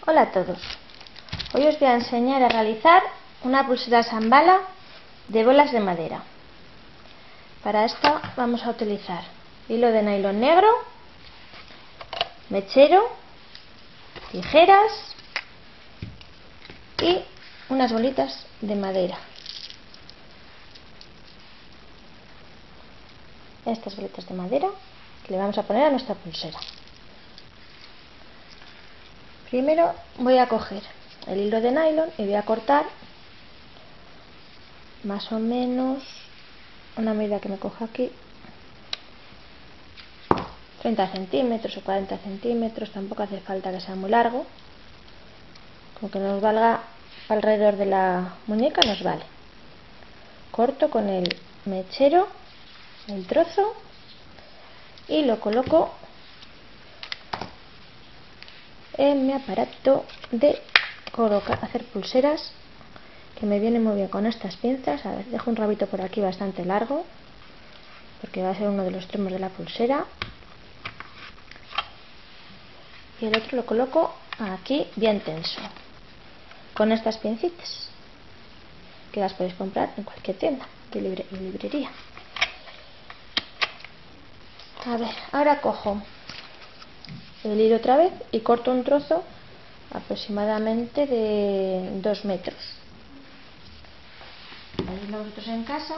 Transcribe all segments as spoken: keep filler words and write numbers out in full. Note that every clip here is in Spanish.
Hola a todos, hoy os voy a enseñar a realizar una pulsera Shambhala de bolas de madera. Para esto vamos a utilizar hilo de nylon negro, mechero, tijeras y unas bolitas de madera. Estas bolitas de madera que le vamos a poner a nuestra pulsera. Primero voy a coger el hilo de nylon y voy a cortar más o menos una medida que me coja aquí, treinta centímetros o cuarenta centímetros, tampoco hace falta que sea muy largo, con que nos valga alrededor de la muñeca nos vale. Corto con el mechero el trozo y lo coloco en mi aparato de colocar, hacer pulseras, que me viene muy bien con estas pinzas. A ver, dejo un rabito por aquí bastante largo porque va a ser uno de los extremos de la pulsera, y el otro lo coloco aquí bien tenso con estas pincitas, que las podéis comprar en cualquier tienda de libre, de librería. A ver, ahora cojo el hilo otra vez y corto un trozo aproximadamente de dos metros. Hacedlo vosotros en casa.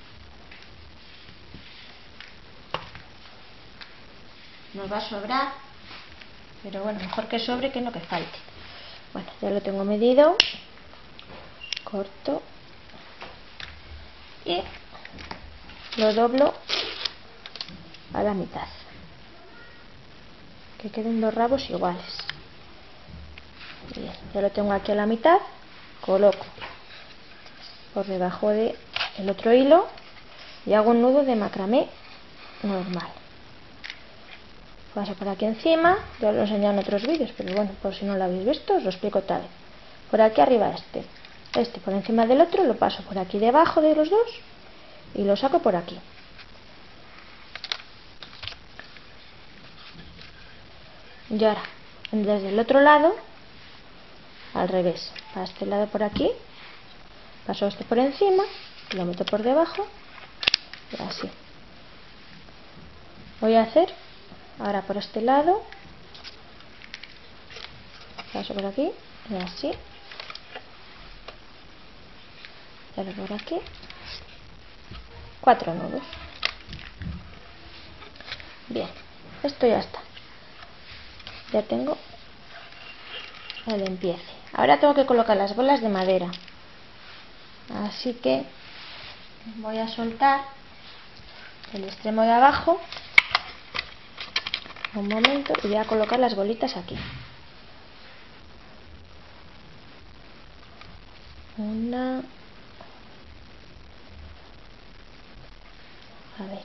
Nos va a sobrar, pero bueno, mejor que sobre que no que falte. Bueno, ya lo tengo medido, corto y lo doblo a la mitad, que queden dos rabos iguales. Bien, ya lo tengo aquí a la mitad, coloco por debajo del otro hilo y hago un nudo de macramé normal. Paso por aquí encima, ya lo he enseñado en otros vídeos, pero bueno, por si no lo habéis visto, os lo explico otra vez. Por aquí arriba este, este por encima del otro, lo paso por aquí debajo de los dos y lo saco por aquí. Y ahora, desde el otro lado, al revés, para este lado por aquí, paso este por encima, lo meto por debajo y así. Voy a hacer ahora por este lado, paso por aquí y así, y ahora por aquí, cuatro nudos. Bien, esto ya está, ya tengo el empiece. Ahora tengo que colocar las bolas de madera, así que voy a soltar el extremo de abajo un momento y voy a colocar las bolitas aquí. Una, a ver,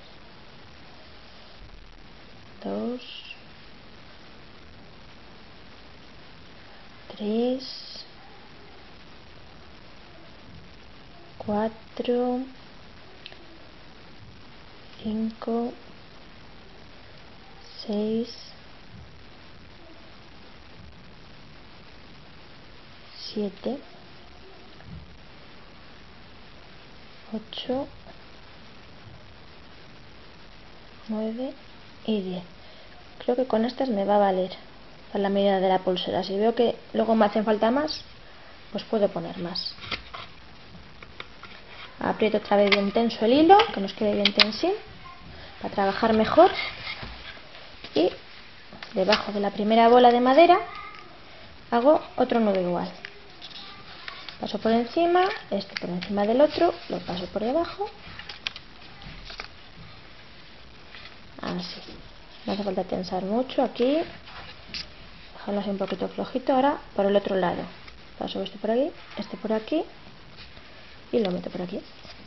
dos, tres, cuatro, cinco, seis, siete, ocho, nueve y diez. Creo que con estas me va a valer para la medida de la pulsera. Si veo que luego me hacen falta más, pues puedo poner más. Aprieto otra vez bien tenso el hilo, que nos quede bien tensín para trabajar mejor, y debajo de la primera bola de madera hago otro nudo igual. Paso por encima, este por encima del otro, lo paso por debajo, así. No hace falta tensar mucho aquí, dejarlo así un poquito flojito. Ahora por el otro lado, paso este por aquí, este por aquí y lo meto por aquí.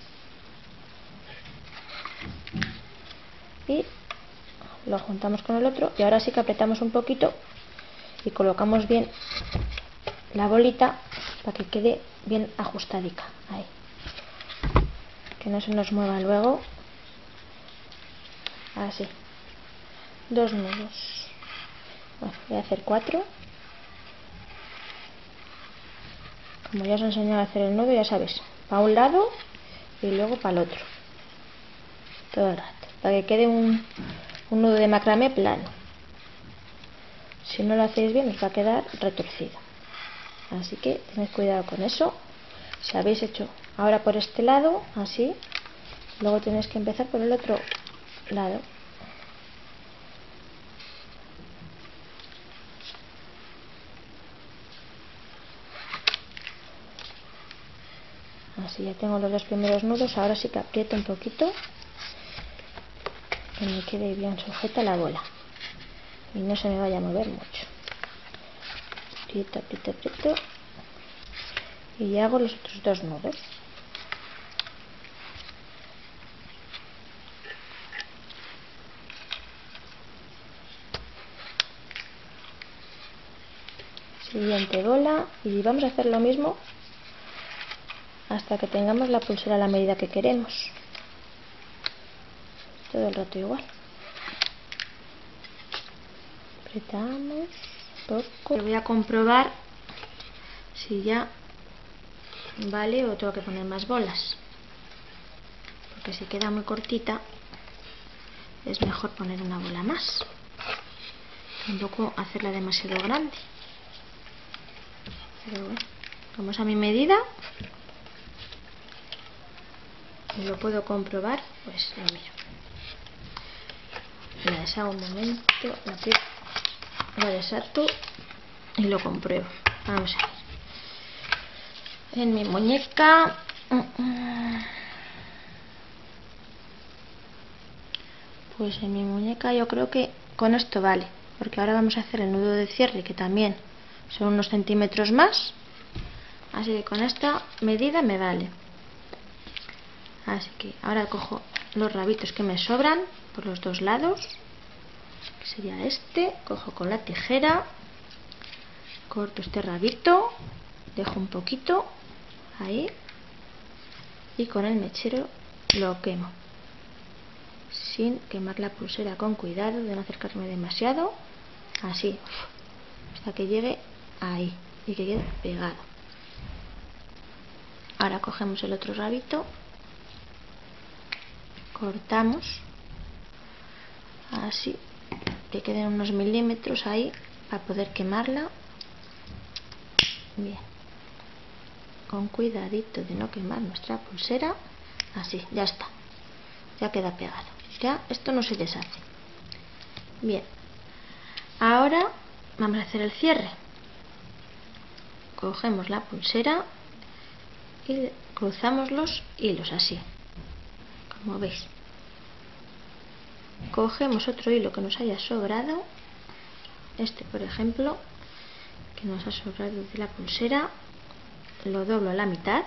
Y lo juntamos con el otro y ahora sí que apretamos un poquito y colocamos bien la bolita para que quede bien ajustadica ahí, que no se nos mueva luego. Así, dos nudos. Bueno, voy a hacer cuatro Como ya os he enseñado a hacer el nudo, ya sabes, para un lado y luego para el otro, todo el rato, para que quede un, un nudo de macramé plano. Si no lo hacéis bien os va a quedar retorcido, así que tened cuidado con eso. Si habéis hecho ahora por este lado, así, luego tenéis que empezar por el otro lado. Así ya tengo los dos primeros nudos. Ahora sí que aprieto un poquito, que me quede bien sujeta la bola y no se me vaya a mover mucho. Aprieto, aprieto, aprieto y ya hago los otros dos nudos. Siguiente bola y vamos a hacer lo mismo hasta que tengamos la pulsera a la medida que queremos. Todo el rato igual. Apretamos poco. Voy a comprobar si ya vale o tengo que poner más bolas, porque si queda muy cortita es mejor poner una bola más, tampoco hacerla demasiado grande. Pero bueno, como es a mi medida y lo puedo comprobar, pues lo miro. La deshago un momento, la aprieto, la desato y lo compruebo. Vamos a ver. En mi muñeca pues en mi muñeca yo creo que con esto vale, porque ahora vamos a hacer el nudo de cierre, que también son unos centímetros más, así que con esta medida me vale. Así que ahora cojo los rabitos que me sobran por los dos lados, que sería este, cojo con la tijera, corto este rabito, dejo un poquito ahí y con el mechero lo quemo, sin quemar la pulsera, con cuidado de no acercarme demasiado, así, hasta que llegue ahí y que quede pegado. Ahora cogemos el otro rabito, cortamos así, que queden unos milímetros ahí para poder quemarla bien, con cuidadito de no quemar nuestra pulsera. Así, ya está, ya queda pegado, ya esto no se deshace. Bien, ahora vamos a hacer el cierre. Cogemos la pulsera y cruzamos los hilos así, como veis. Cogemos otro hilo que nos haya sobrado, este por ejemplo, que nos ha sobrado de la pulsera, lo doblo a la mitad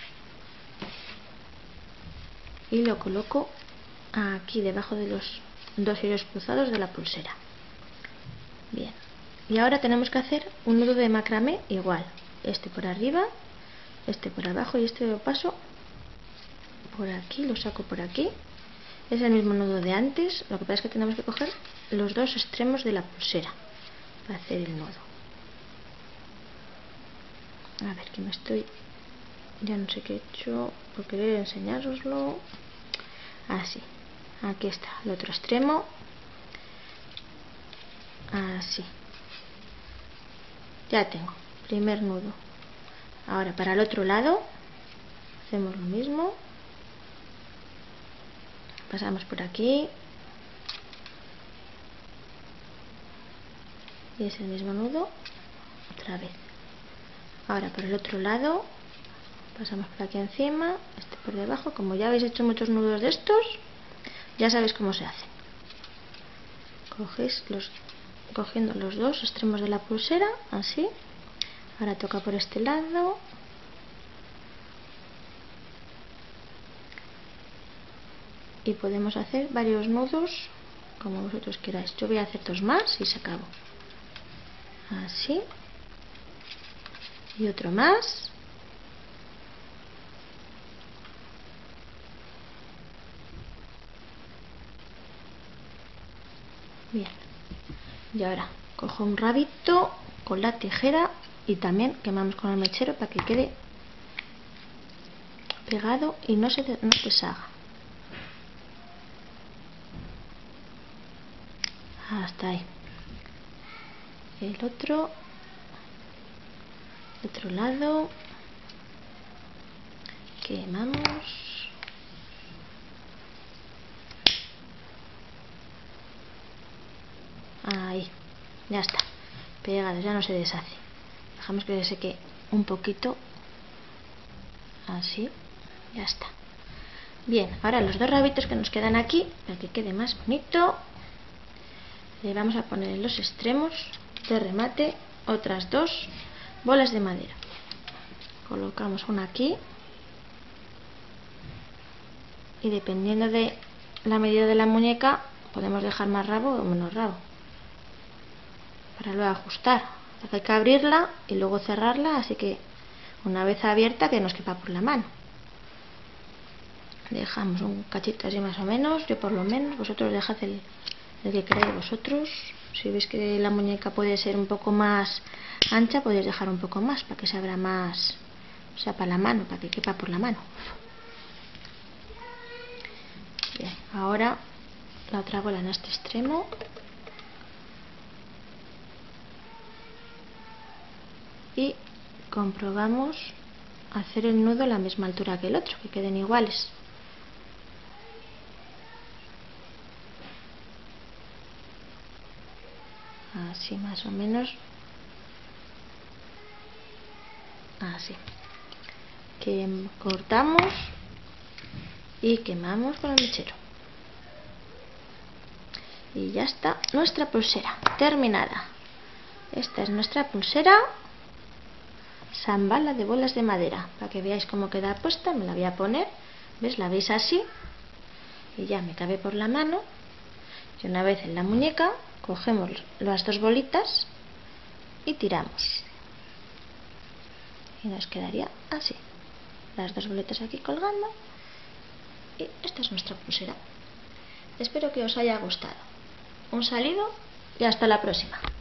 y lo coloco aquí debajo de los dos hilos cruzados de la pulsera. Bien, y ahora tenemos que hacer un nudo de macramé igual, este por arriba, este por abajo y este lo paso por aquí, lo saco por aquí. Es el mismo nudo de antes, lo que pasa es que tenemos que coger los dos extremos de la pulsera para hacer el nudo. A ver, que me estoy... ya no sé qué he hecho por querer enseñároslo. Así, aquí está el otro extremo, así. Ya tengo primer nudo. Ahora para el otro lado hacemos lo mismo, pasamos por aquí y es el mismo nudo otra vez. Ahora por el otro lado pasamos por aquí encima, este por debajo. Como ya habéis hecho muchos nudos de estos, ya sabéis cómo se hace. Cogéis los, cogiendo los dos extremos de la pulsera, así. Ahora toca por este lado. Y podemos hacer varios nudos como vosotros queráis. Yo voy a hacer dos más y se acabó. Así. Y otro más. Bien. Y ahora cojo un rabito con la tijera y también quemamos con el mechero para que quede pegado y no se nos deshaga. Hasta ahí. El otro, el otro lado, quemamos. Ahí, ya está, pegado, ya no se deshace. Dejamos que se seque un poquito, así, ya está. Bien, ahora los dos rabitos que nos quedan aquí, para que quede más bonito, le vamos a poner en los extremos de remate otras dos bolas de madera. Colocamos una aquí y dependiendo de la medida de la muñeca podemos dejar más rabo o menos rabo para luego ajustar. Hay que abrirla y luego cerrarla, así que una vez abierta que nos quepa por la mano. Dejamos un cachito así más o menos, yo por lo menos, vosotros dejad el, el que queráis vosotros. Si veis que la muñeca puede ser un poco más ancha, podéis dejar un poco más para que se abra más, o sea, para la mano, para que quepa por la mano. Bien, ahora la otra bola en este extremo. Y comprobamos hacer el nudo a la misma altura que el otro, que queden iguales. Así más o menos. Así. Que cortamos y quemamos con el mechero. Y ya está nuestra pulsera terminada. Esta es nuestra pulsera Shambhala de bolas de madera. Para que veáis cómo queda puesta, me la voy a poner. ¿Ves? La veis así. Y ya me cabe por la mano. Y una vez en la muñeca, cogemos las dos bolitas y tiramos. Y nos quedaría así. Las dos bolitas aquí colgando. Y esta es nuestra pulsera. Espero que os haya gustado. Un saludo y hasta la próxima.